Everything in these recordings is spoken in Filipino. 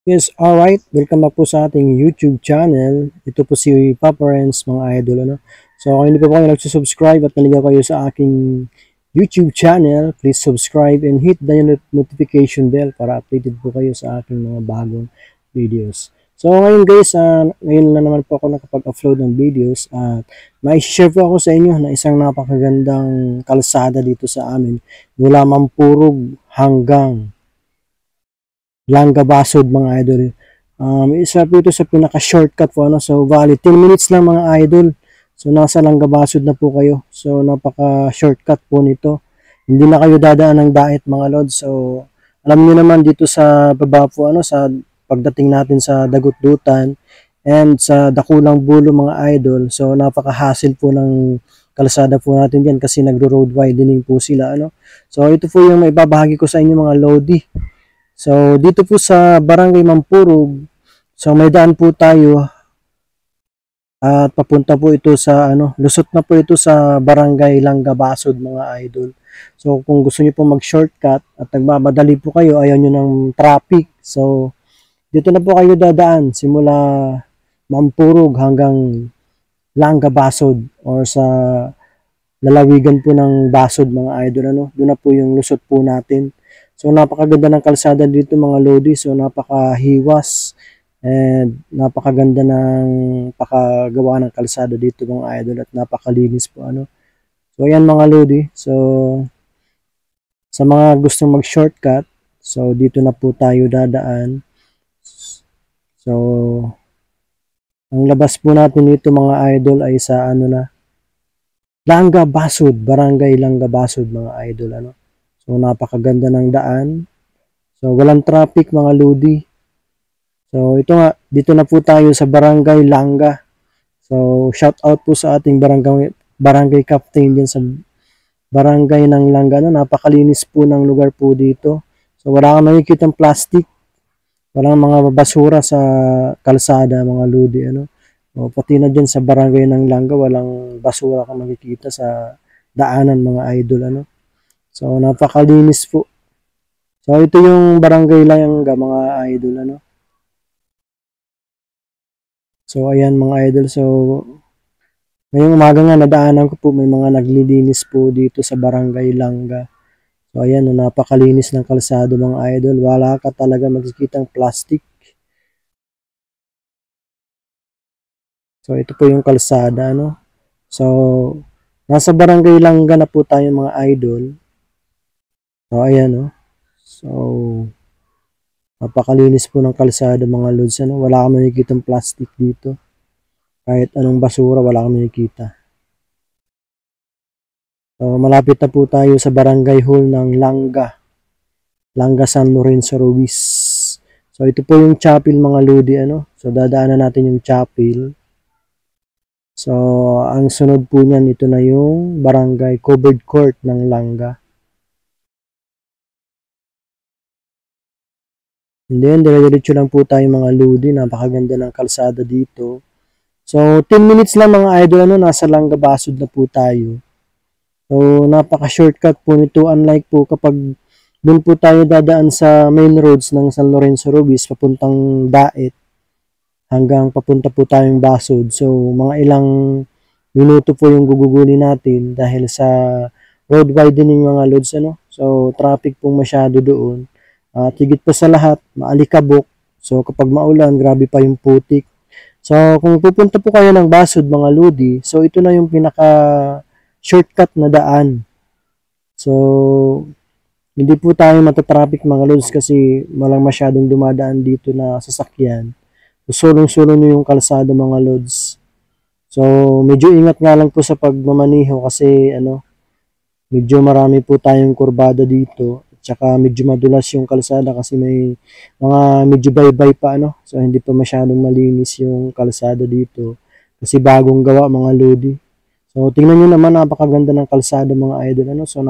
Yes, alright. Welcome back po sa ating YouTube channel. Ito po si Papa Renz, mga idol. So, kung hindi pa po kayo nagsusubscribe at naligaw kayo sa aking YouTube channel, please subscribe and hit the notification bell para updated po kayo sa aking mga bagong videos. So, ngayon guys, ngayon na naman po ako nakapag-upload ng videos at may-share po ako sa inyo na isang napakagandang kalsada dito sa amin mula Mampurog hanggang Langga Basod, mga idol. Isa po ito sa pinaka-shortcut po. So, valid 10 minutes lang, mga idol. So, nasa Langga Basod na po kayo. So, napaka-shortcut po nito. Hindi na kayo dadaan ng dait, mga lord. So, alam niyo naman dito sa baba po, sa pagdating natin sa Dagutdutan and sa Dakulang Bulo, mga idol. So, napaka-hassle po ng kalsada po natin diyan kasi nagro-road widening po sila. So, ito po yung maibabahagi ko sa inyo, mga lodi. So, dito po sa Barangay Mampurog, so may daan po tayo at papunta po ito sa lusot na po ito sa Barangay Langga Basod, mga idol. So, kung gusto niyo po mag-shortcut at nagmamadali po kayo, ayaw niyo ng traffic. So, dito na po kayo dadaan simula Mampurog hanggang Langga Basod or sa lalawigan po ng Basod, mga idol. Doon na po yung lusot po natin. So, napakaganda ng kalsada dito, mga lodi. So, napakahiwas and napakaganda ng pakagawa ng kalsada dito, mga idol, at napakalinis po. So, ayan, mga lodi. So, sa mga gustong mag-shortcut, so dito na po tayo dadaan. So, ang labas po natin dito, mga idol, ay sa Langga Basod, Barangay Langga Basod, mga idol. So, napakaganda ng daan. So, walang traffic, mga lodi. So, ito nga, dito na po tayo sa Barangay Langga. So, shout out po sa ating barangay captain din sa barangay ng Langga. Napakalinis po ng lugar po dito. So, wala kang makikitang plastic. Walang mga basura sa kalsada, mga lodi. So, pati na dyan sa barangay ng Langga, walang basura kang makikita sa daanan, mga idol. So, napakalinis po. So, ito yung barangay Langga, mga idol. So, ayan, mga idol. So, ngayong umaga nga, nadaanan ko po, may mga naglilinis po dito sa barangay Langga. So, ayan, napakalinis ng kalsado, mga idol. Wala ka talaga makikitang plastic. So, ito po yung kalsada, So, nasa barangay Langga na po tayo, mga idol. So, ayan, So, napakalinis po ng kalsada, mga lods, Wala kang makikitang plastic dito. Kahit anong basura, wala kang makikita. So, malapit na po tayo sa barangay hall ng Langga San Lorenzo Ruiz. So, ito po yung chapel, mga lodi, So, dadaanan natin yung chapel. So, ang sunod po niyan, ito na yung barangay covered court ng Langga. And then, dire-diretso lang po tayo, mga lodi. Napakaganda ng kalsada dito. So, 10 minutes lang, mga idol, nasa Langga Basod na po tayo. So, napaka-shortcut po nito. Unlike po kapag doon po tayo dadaan sa main roads ng San Lorenzo Ruiz, papuntang Daet, hanggang papunta po tayong Basod. So, mga ilang minuto po yung gugugunin natin dahil sa road widening, mga loads, So, traffic pong masyado doon. At higit pa sa lahat, maalikabok. So, kapag maulan, grabe pa yung putik. So, kung pupunta po kayo ng Basod, mga lodi, so ito na yung pinaka shortcut na daan. So, hindi po tayo matatraffic, mga lods, kasi walang masyadong dumadaan dito na sasakyan. So, sulong-sulong nyo yung kalsada, mga lods. So, medyo ingat nga lang po sa pagmamaniho kasi medyo marami po tayong kurbada dito. At saka medyo madulas yung kalsada kasi may mga medyo baybay pa, So, hindi pa masyadong malinis yung kalsada dito. Kasi bagong gawa, mga lodi. So, tingnan nyo naman, napakaganda ng kalsada, mga idol. So,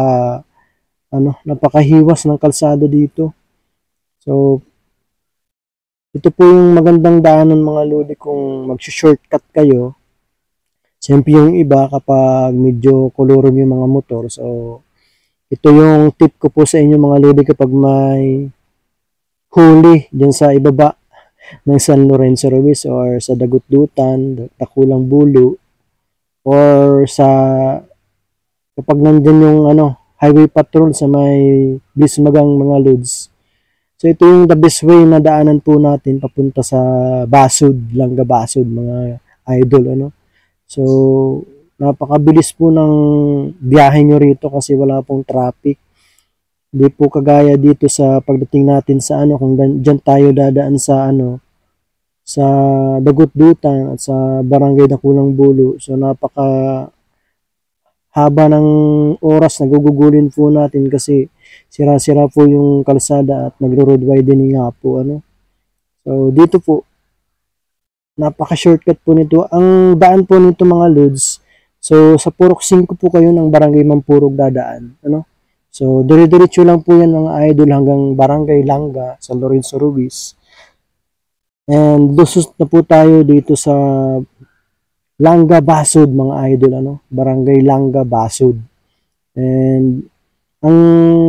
napakahiwas ng kalsada dito. So, ito po yung magandang daanan, mga lodi, kung mag-shortcut kayo. Siyempre yung iba kapag medyo kolorom yung mga motor. So, ito yung tip ko po sa inyo, mga lodi, kapag may huli dyan sa ibaba ng San Lorenzo Ruiz or sa Dagutdutan, Takulang Bulo, or sa kapag nandyan yung highway patrol sa may Bismagang mga loads. So ito yung the best way na daanan po natin papunta sa Basud, Langga Basud mga idol So napakabilis po ng biyahe nyo rito kasi wala pong traffic. Hindi po kagaya dito sa pagdating natin sa kung dyan tayo dadaan sa sa Dagutdutan at sa Barangay Dakulang Bulo. So napaka haba ng oras na gugugulin po natin kasi sira-sira po yung kalsada at nagro-road widening nga po So dito po napaka-shortcut po nito. Ang daan po nito mga loads. So sa Purok 5 po kayo ng Barangay Mampurog dadaan, So dire-diretso lang po yan mga idol hanggang Barangay Langga, San Lorenzo Ruiz. And lusot na po tayo dito sa Langga Basud mga idol Barangay Langga Basud. And ang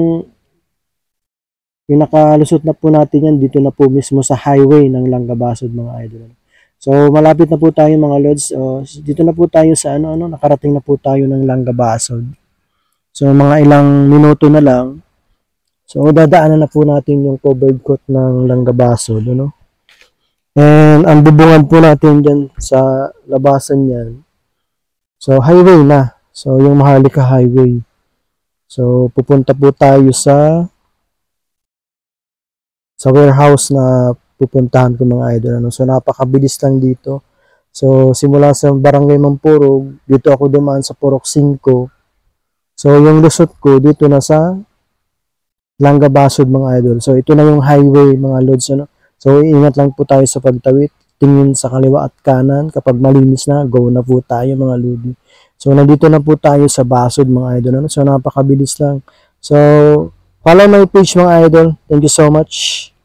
pinakalusot na po natin yan dito na po mismo sa highway ng Langga Basud mga idol. So malapit na po tayo mga lods. Dito na po tayo sa nakarating na po tayo ng Langga Basud. So mga ilang minuto na lang. So dadaanan na po natin yung covered court ng Langga Basud And ang bubungan po natin dyan sa labasan yan. So highway na. So yung Maharlika Highway. So pupunta po tayo sa warehouse na pupuntahan ko mga idol So napakabilis lang dito. So simula sa Barangay Mampurog, dito ako dumaan sa Purok 5. So yung lusot ko dito na sa Langga Basud mga idol. So ito na yung highway mga lods So ingat lang po tayo sa pagtawid. Tingin sa kaliwa at kanan. Kapag malinis na, go na po tayo mga lodi. So nandito na po tayo sa Basud mga idol So napakabilis lang. So follow my page mga idol. Thank you so much.